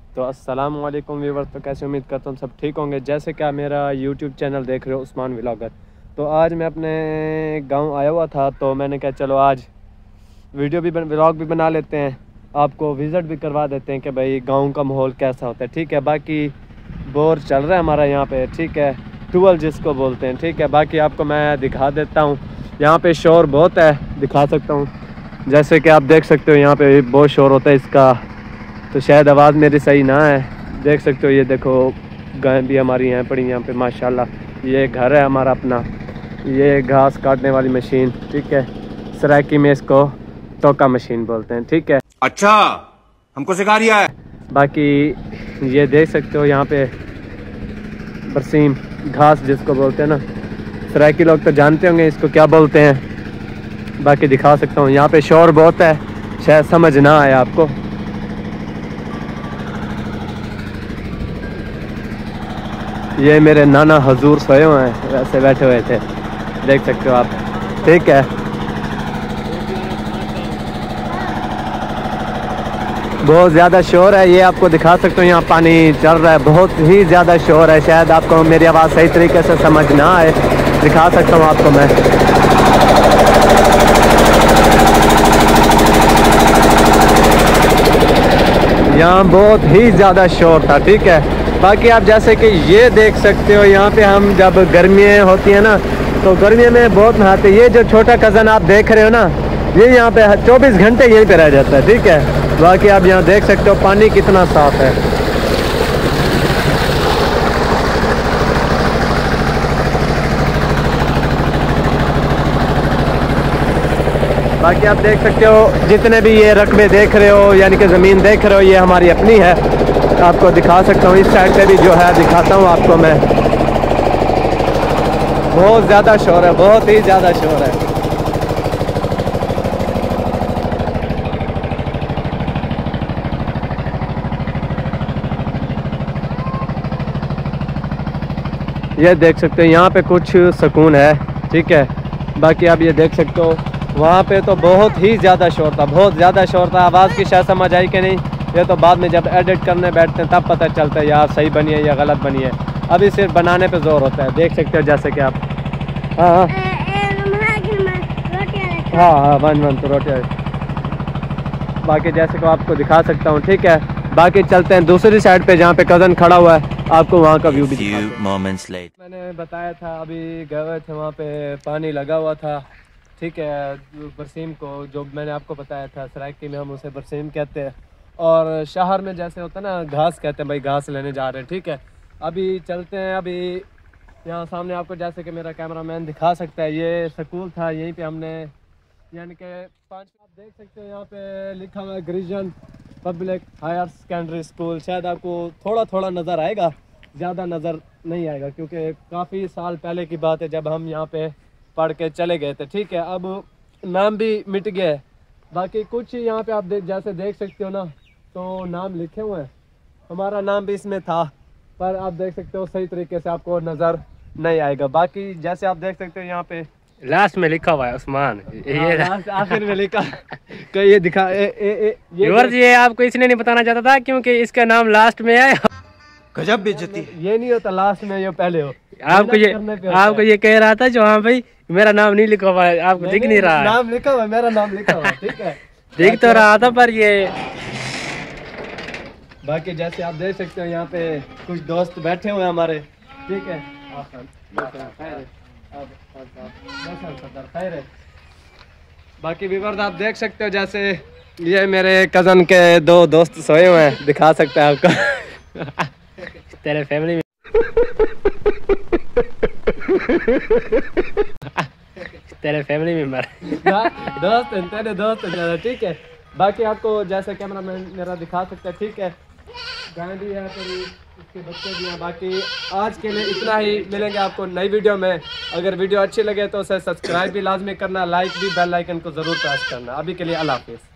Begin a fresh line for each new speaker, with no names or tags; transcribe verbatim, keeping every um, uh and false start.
तो अस्सलाम वालेकुम व्यूअर्स, तो कैसे उम्मीद करता हूँ सब ठीक होंगे। जैसे कि आप मेरा यूट्यूब चैनल देख रहे हो उस्मान व्लॉगर, तो आज मैं अपने गांव आया हुआ था, तो मैंने कहा चलो आज वीडियो भी व्लॉग भी बना लेते हैं, आपको विज़िट भी करवा देते हैं कि भाई गांव का माहौल कैसा होता है। ठीक है, बाकी बोर चल रहा है हमारा यहाँ पे, ठीक है, ट्यूबवेल जिसको बोलते हैं। ठीक है, बाकी आपको मैं दिखा देता हूँ, यहाँ पे शोर बहुत है, दिखा सकता हूँ। जैसे कि आप देख सकते हो यहाँ पे बहुत शोर होता है इसका, तो शायद आवाज़ मेरी सही ना है। देख सकते हो, ये देखो गाय भी हमारी यहाँ पड़ी यहाँ पे माशाल्लाह। ये घर है हमारा अपना, ये घास काटने वाली मशीन, ठीक है, सराकी में इसको टोका मशीन बोलते हैं। ठीक है,
अच्छा हमको सिखा रिया है।
बाकी ये देख सकते हो यहाँ पे बरसीम घास जिसको बोलते हैं ना, सराकी लोग तो जानते होंगे इसको क्या बोलते हैं। बाकी दिखा सकता हूँ, यहाँ पे शोर बहुत है, शायद समझ ना आए आपको। ये मेरे नाना हजूर सोए हुए हैं, वैसे बैठे हुए थे, देख सकते हो आप। ठीक है, बहुत ज़्यादा शोर है, ये आपको दिखा सकता हूँ। यहाँ पानी चल रहा है, बहुत ही ज़्यादा शोर है, शायद आपको मेरी आवाज़ सही तरीके से समझ ना आए। दिखा सकता हूँ आपको मैं। यहाँ बहुत ही ज़्यादा शोर था। ठीक है, बाकी आप जैसे कि ये देख सकते हो, यहाँ पे हम जब गर्मियाँ होती हैं ना, तो गर्मियों में बहुत नहाते। ये जो छोटा कज़न आप देख रहे हो ना, ये यहाँ पे चौबीस घंटे यहीं पे रह जाता है। ठीक है, बाकी आप यहाँ देख सकते हो पानी कितना साफ है। बाकी आप देख सकते हो जितने भी ये रकबे देख रहे हो, यानी कि ज़मीन देख रहे हो, ये हमारी अपनी है। आपको दिखा सकता हूँ, इस साइड पे भी जो है दिखाता हूँ आपको मैं। बहुत ज़्यादा शोर है, बहुत ही ज़्यादा शोर है। ये देख सकते हो यहाँ पे कुछ सुकून है। ठीक है, बाकी आप ये देख सकते हो वहाँ पे तो बहुत ही ज़्यादा शोर था, बहुत ज़्यादा शोर था। आवाज़ की शायद समझ आई कि नहीं, ये तो बाद में जब एडिट करने बैठते हैं तब पता चलता है यार सही बनी है या गलत बनी है। अभी सिर्फ बनाने पे जोर होता है, देख सकते हो जैसे कि आप। हाँ हाँ हाँ हाँ वन वन तो रोटी। बाकी जैसे को आपको दिखा सकता हूँ। ठीक है, बाकी चलते हैं दूसरी साइड पे जहाँ पे कज़न खड़ा हुआ है, आपको वहाँ का व्यू भी दिखाता हूँ। मैंने बताया था अभी गए हुए थे वहाँ पे, पानी लगा हुआ था। ठीक है, बरसीम को जो मैंने आपको बताया था, सराइकी में हम उसे बरसीम कहते हैं, और शहर में जैसे होता है ना घास कहते हैं। भाई घास लेने जा रहे हैं। ठीक है, अभी चलते हैं। अभी यहाँ सामने आपको जैसे कि मेरा कैमरामैन दिखा सकता है, ये स्कूल था, यहीं पे हमने यानी कि पाँच आप देख सकते हो यहाँ पे लिखा हुआ है Girijan public higher secondary school. शायद आपको थोड़ा थोड़ा नज़र आएगा, ज़्यादा नज़र नहीं आएगा, क्योंकि काफ़ी साल पहले की बात है जब हम यहाँ पे पढ़ के चले गए थे। ठीक है, अब नाम भी मिट गया है। बाकी कुछ यहाँ पे आप देख जैसे देख सकते हो ना, तो नाम लिखे हुए हैं, हमारा नाम भी इसमें था, पर आप देख सकते हो सही तरीके से आपको नज़र नहीं आएगा। बाकी जैसे आप देख सकते हो यहाँ पे
लास्ट में लिखा हुआ है उस्मान, ये
लास्ट आखिर में लिखा तो ये दिखा ए, ए, ए, ये,
ये आपको इसलिए नहीं बताना चाहता था क्योंकि इसका नाम लास्ट में है।
गजब बेइज्जती।
ये नहीं होता लास्ट में, ये पहले हो।
आपको ये आपको ये कह रहा था जो, हाँ भाई मेरा नाम नहीं लिखा हुआ है, आपको दिख नहीं रहा है।
नाम लिखा हुआ है, मेरा नाम लिखा हुआ है। ठीक है,
दिख तो रहा था पर ये।
बाकी जैसे आप देख सकते हो यहाँ पे कुछ दोस्त बैठे हुए हैं हमारे। ठीक है, बाकी व्यूअर्स आप देख सकते हो जैसे ये मेरे कज़न के दो दोस्त सोए हुए हैं, दिखा सकते हैं आपको।
तेरे फैमिली में तेरे फैमिली मेंबर
दोस्त तेरे दोस्त। ठीक है, बाकी आपको जैसे कैमरा मैन मेरा दिखा सकता है। ठीक है, गाय भी है, तेरी उसके बच्चे भी हैं। बाकी आज के लिए इतना ही, मिलेंगे आपको नई वीडियो में। अगर वीडियो अच्छी लगे तो उसे सब्सक्राइब भी लाजमी करना, लाइक भी, बेल आइकन को ज़रूर प्रेस करना। अभी के लिए अल्लाह हाफिज़।